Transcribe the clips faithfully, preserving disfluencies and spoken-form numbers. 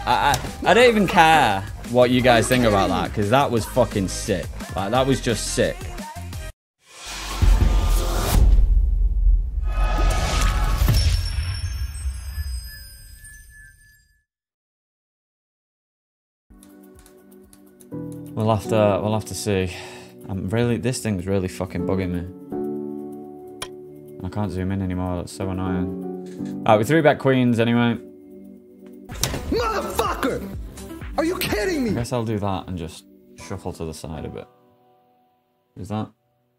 I, I, I don't even care what you guys think about that, because that was fucking sick. Like, that was just sick. We'll have to, we'll have to see. I'm really, this thing's really fucking bugging me. I can't zoom in anymore, that's so annoying. Alright, we three bet queens anyway. Motherfucker! Are you kidding me? I guess I'll do that and just shuffle to the side a bit. Is that?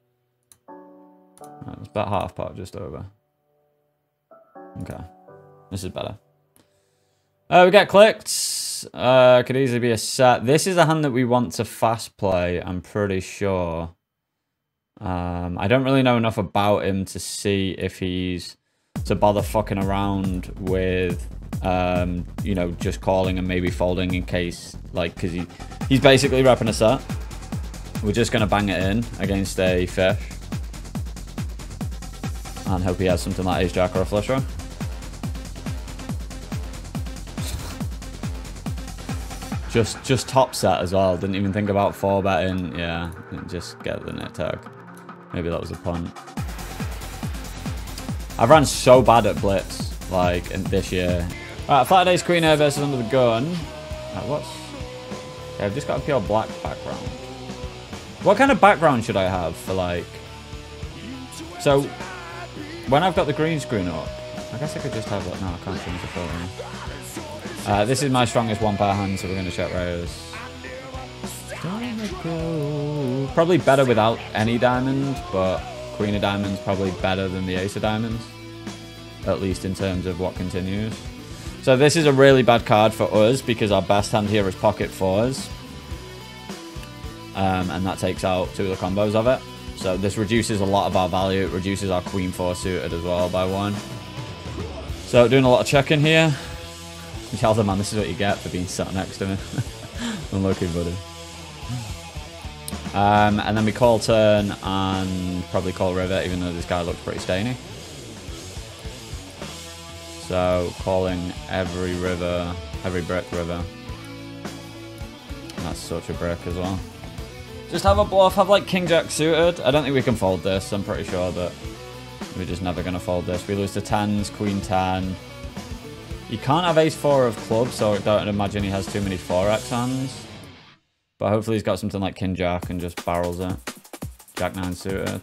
Right, let's bet half pot just over. Okay. This is better. Uh, we get clicked. Uh, could easily be a set. This is a hand that we want to fast play, I'm pretty sure. Um, I don't really know enough about him to see if he's to bother fucking around with, um, you know, just calling and maybe folding in case, like, because he, he's basically repping a set. We're just going to bang it in against a fish. And hope he has something like ace jack or a flush draw. Just, just top set as well. Didn't even think about four betting. Yeah, just get the net tag. Maybe that was a punt. I've ran so bad at blitz, like, in this year. Alright, flat ace queen here versus under the gun. Right, what's... Okay, I've just got a pure black background. What kind of background should I have for, like... So, when I've got the green screen up, I guess I could just have, like, no, I can't change the photo. Uh, this is my strongest one pair hand, so we're going to check raise. Probably better without any diamond, but queen of diamonds probably better than the ace of diamonds. At least in terms of what continues. So this is a really bad card for us because our best hand here is pocket fours. Um, and that takes out two of the combos of it. So this reduces a lot of our value. It reduces our queen four suited as well by one. So doing a lot of checking here. Tell them, man, this is what you get for being sat next to me. Unlucky, buddy. Um, and then we call turn and probably call river, even though this guy looks pretty stainy. So calling every river, every brick river. And that's such a brick as well. Just have a bluff, have like king jack suited. I don't think we can fold this. I'm pretty sure that we're just never going to fold this. We lose to tens, queen ten. You can't have ace four of clubs, so I don't imagine he has too many four X hands. But hopefully he's got something like king jack and just barrels it. Jack nine suited.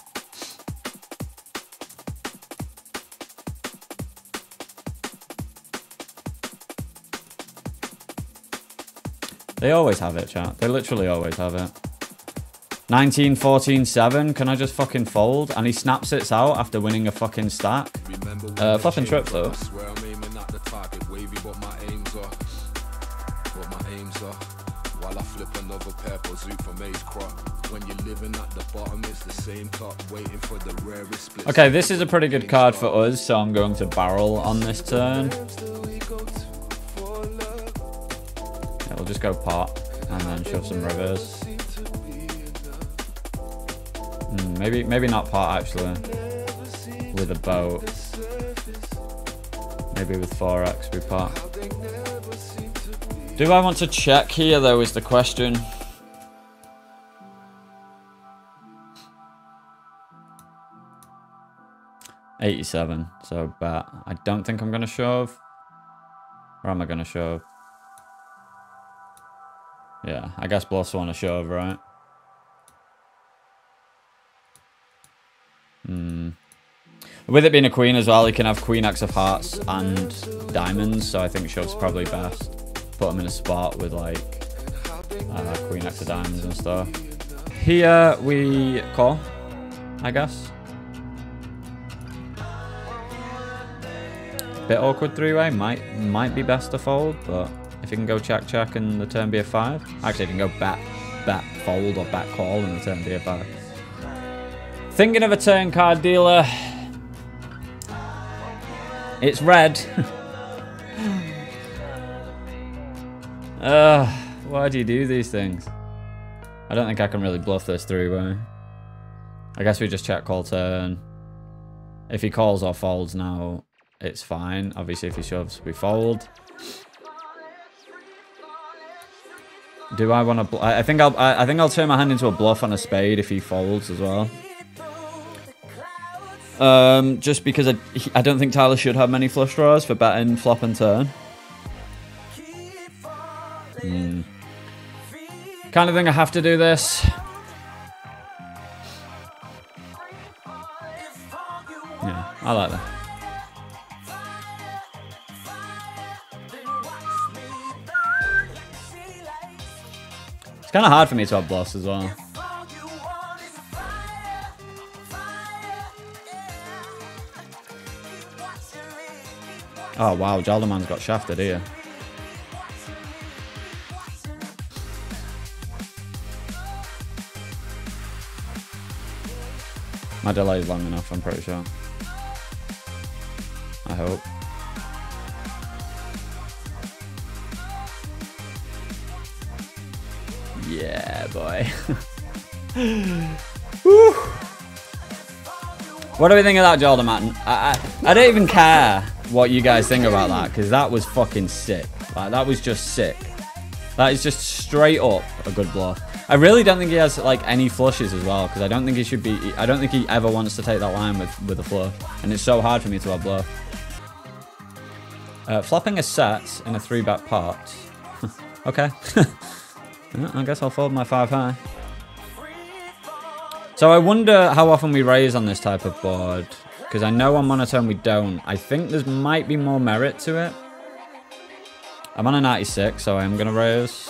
They always have it, chat. They literally always have it. nineteen, fourteen, seven. Can I just fucking fold? And he snaps it out after winning a fucking stack. Uh, flush and trip though. Okay, this is a pretty good card for us, so I'm going to barrel on this turn. Yeah, we'll just go pot and then shove some rivers. Mm, maybe, maybe not pot actually. With a boat. Maybe with four X we pot. Do I want to check here though is the question. eighty-seven, so bet. I don't think I'm going to shove. Or am I going to shove? Yeah, I guess bluffs want to shove, right? Hmm. With it being a queen as well, he can have queen X of hearts and diamonds, so I think shove's probably best. Put him in a spot with like uh, queen X of diamonds and stuff. Here we call, I guess. Bit awkward three-way, might might be best to fold, but if you can go check check and the turn be a five. Actually, you can go bet bet fold or bet call and the turn be a five. Thinking of a turn card dealer. It's red. Ugh, why do you do these things? I don't think I can really bluff this three-way. I guess we just check call turn. If he calls or folds now, it's fine. Obviously, if he shoves, we fold. Do I want to? I think I'll. I think I'll turn my hand into a bluff on a spade if he folds as well. Um, just because I, I don't think Tyler should have many flush draws for betting flop and turn. Hmm. Kind of think I have to do this. Yeah, I like that. It's kind of hard for me to have bluffs as well. Oh wow, Jalderman's got shafted here. My delay is long enough, I'm pretty sure. I hope. Yeah, boy. Woo. What do we think of that, Jalderman? I, I, I don't even care what you guys think about that, because that was fucking sick. Like, that was just sick. That is just straight up a good bluff. I really don't think he has like any flushes as well, because I don't think he should be. I don't think he ever wants to take that line with with a flush, and it's so hard for me to have bluff. Uh, flopping a set in a three bet pot. Okay. I guess I'll fold my five high. So I wonder how often we raise on this type of board, because I know on monotone we don't. I think there might be more merit to it. I'm on a ninety-six, so I'm gonna raise.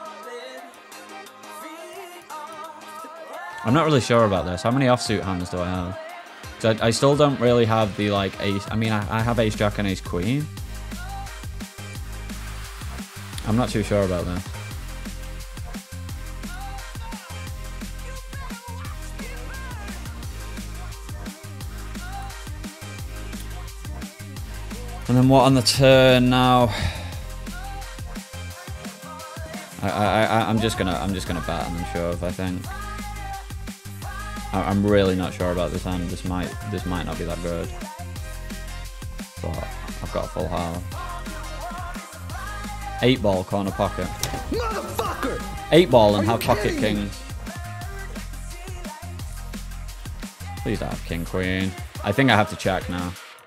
I'm not really sure about this. How many offsuit hands do I have? Because I, I still don't really have the like ace. I mean, I, I have ace jack and ace queen. I'm not too sure about this. And then what on the turn now? I I I I'm just gonna I'm just gonna bat and then shove, I think. I'm really not sure about this hand. This might this might not be that good. But I've got a full house. Eight ball corner pocket. Motherfucker! Eight ball and have pocket kings. Please don't have king queen. I think I have to check now.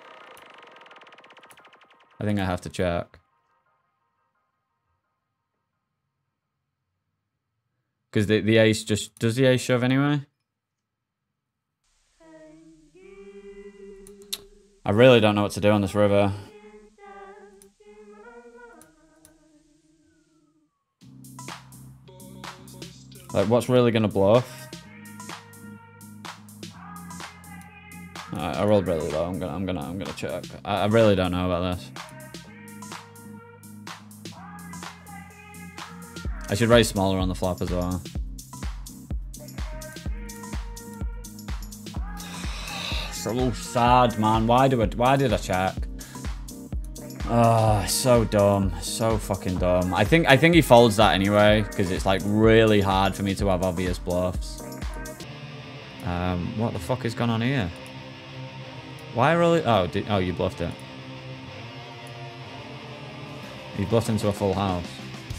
I think I have to check. Because the, the ace just... Does the ace shove anyway? I really don't know what to do on this river. Like, what's really going to bluff? Alright, I rolled really low. I'm gonna, I'm gonna, I'm gonna check. I, I really don't know about this. I should raise smaller on the flop as well. So sad, man. Why do I? Why did I check? Oh, so dumb. So fucking dumb. I think I think he folds that anyway, because it's like really hard for me to have obvious bluffs. Um, what the fuck is going on here? Why really? Oh, did, oh, you bluffed it. You bluffed into a full house.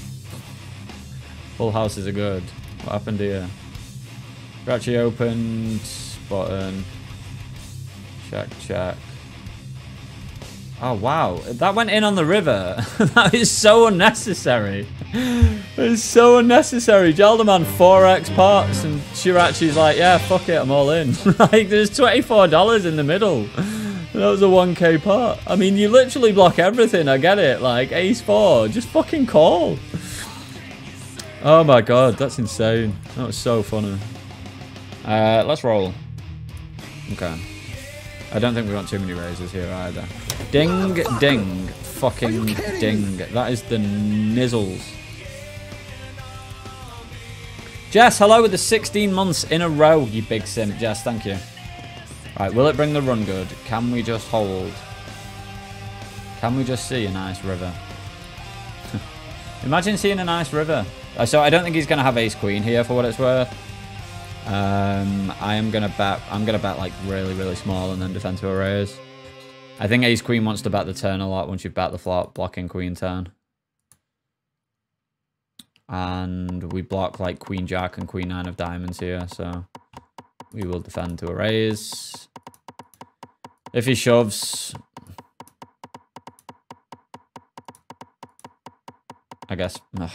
Full houses are good. What happened here? Scratchy opened. Button. Check, check. Oh, wow. That went in on the river. That is so unnecessary. It's so unnecessary. Jalderman four X pots and Shirachi's like, yeah, fuck it, I'm all in. Like, there's twenty-four dollars in the middle. That was a one K pot. I mean, you literally block everything. I get it. Like, ace four. Just fucking call. Oh, my God. That's insane. That was so funny. Uh, let's roll. Okay. I don't think we want too many raises here either. Ding, ding, fucking ding. That is the nizzles. Jess, hello with the sixteen months in a row, you big simp. Jess, thank you. Right, will it bring the run good? Can we just hold? Can we just see a nice river? Imagine seeing a nice river. So I don't think he's going to have ace queen here for what it's worth. Um, I am gonna bet. I'm gonna bet like really, really small and then defend to a raise. I think ace queen wants to bet the turn a lot once you've bet the flop, blocking queen turn. And we block like queen jack and queen nine of diamonds here, so we will defend to a raise. If he shoves, I guess. Ugh.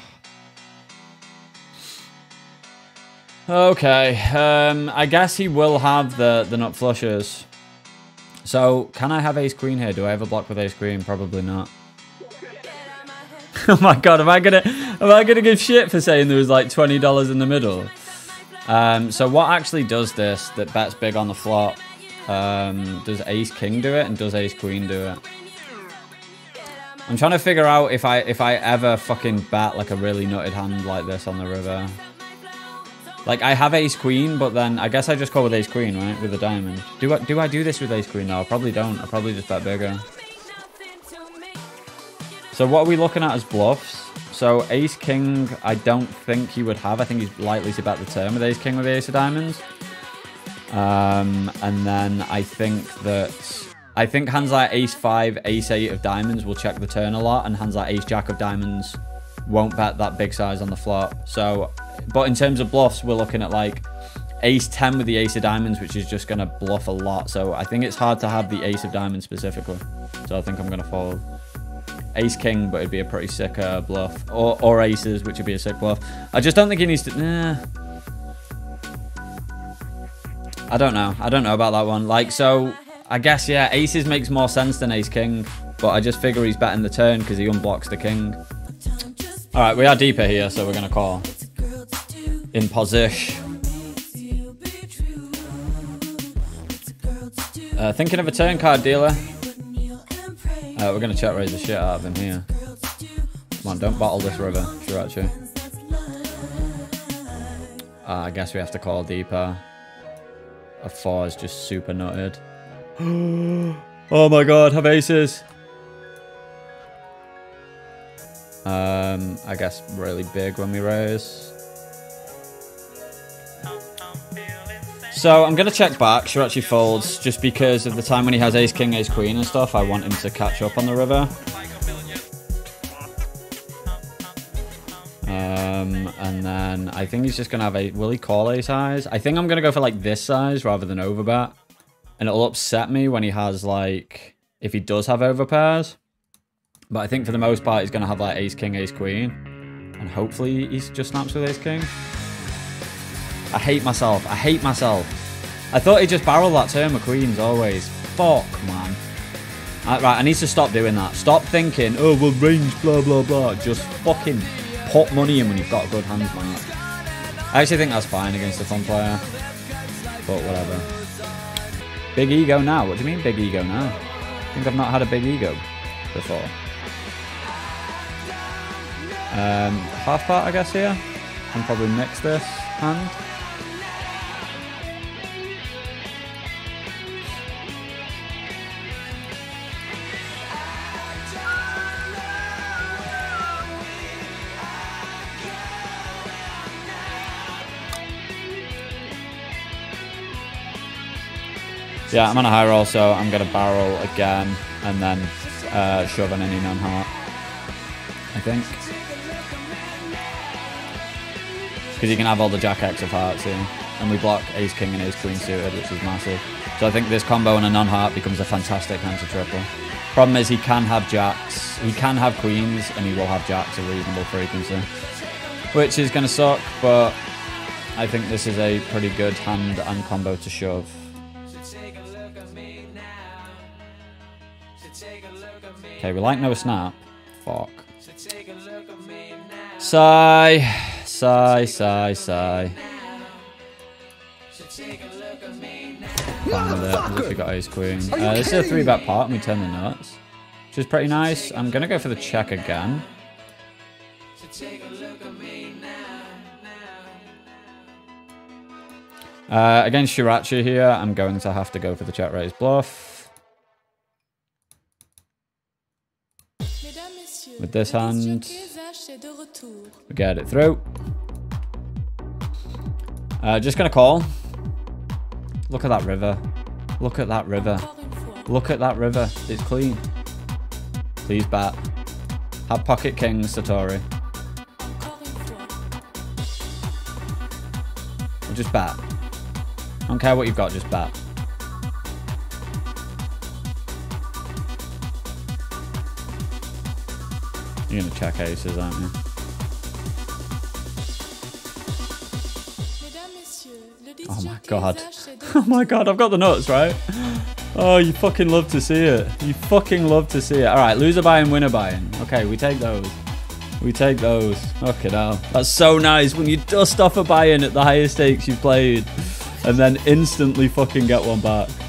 Okay, um, I guess he will have the, the nut flushes. So, can I have ace queen here? Do I ever block with ace queen? Probably not. Oh my god, am I gonna am I gonna give shit for saying there was like twenty dollars in the middle? Um, so what actually does this that bets big on the flop? Um, does ace king do it and does ace queen do it? I'm trying to figure out if I if I ever fucking bet like a really nutted hand like this on the river. Like I have ace queen, but then I guess I just call with ace queen, right? With a diamond. Do I do I do this with ace queen? No, I probably don't. I probably just bet bigger. So what are we looking at as bluffs? So ace king, I don't think he would have. I think he's likely to bet the turn with ace king with ace of diamonds. Um, and then I think that I think hands like ace five, ace eight of diamonds will check the turn a lot, and hands like ace jack of diamonds won't bet that big size on the flop. So, but in terms of bluffs, we're looking at like ace ten with the ace of diamonds, which is just going to bluff a lot. So I think it's hard to have the ace of diamonds specifically. So I think I'm going to fold. Ace king, but it'd be a pretty sick uh, bluff. Or, or aces, which would be a sick bluff. I just don't think he needs to... Nah. I don't know. I don't know about that one. Like, so, I guess, yeah, aces makes more sense than ace king. But I just figure he's betting the turn because he unblocks the king. Alright, we are deeper here, so we're going to call. In position. Uh, thinking of a turn card dealer. Uh, we're going to check raise the shit out of him here. Come on, don't bottle this river, Shirachi. Uh, I guess we have to call deeper. A four is just super nutted. Oh my god, have aces. Um, I guess really big when we raise. So I'm going to check back. Shirachi folds just because of the time when he has ace king, ace queen and stuff. I want him to catch up on the river. Um, and then I think he's just going to have a... Will he call ace highs? I think I'm going to go for like this size rather than overbet. And it'll upset me when he has like... If he does have overpairs. But I think for the most part he's going to have like ace king, ace queen. And hopefully he just snaps with ace king. I hate myself. I hate myself. I thought he'd just barrel that turn with queens always. Fuck, man. Right, right, I need to stop doing that. Stop thinking, oh, well, range, blah, blah, blah. Just fucking put money in when you've got a good hand, man. I actually think that's fine against a fun player. But whatever. Big ego now. What do you mean big ego now? I think I've not had a big ego before. Um, half part, I guess, here. Can probably mix this hand. Yeah, I'm on a high roll, so I'm going to barrel again and then uh, shove on any non-heart, I think. Because you can have all the jack X of hearts here. And we block ace king and ace queen suited, which is massive. So I think this combo and a non-heart becomes a fantastic hand to triple. Problem is he can have jacks, he can have queens, and he will have jacks a reasonable frequency. Which is going to suck, but I think this is a pretty good hand and combo to shove. Okay, we like no snap. Fuck. Sigh. Sigh, sigh, sigh. Fine with it, as if we got ace queen. Uh, this is a three bet pot and we turn the nuts, which is pretty nice. I'm going to go for the check again. Uh, against Shirachi here, I'm going to have to go for the check raise bluff. With this hand, we get it through. Uh, just gonna call. Look at that river. Look at that river. Look at that river. It's clean. Please bet. Have pocket kings, Satori. just bet. I don't care what you've got, just bet. You're gonna check aces, aren't you? Oh my god. Oh my god, I've got the nuts, right? Oh, you fucking love to see it. You fucking love to see it. Alright, loser buy-in, winner buy-in. Okay, we take those. We take those. Okay, now. That's so nice when you dust off a buy-in at the highest stakes you've played and then instantly fucking get one back.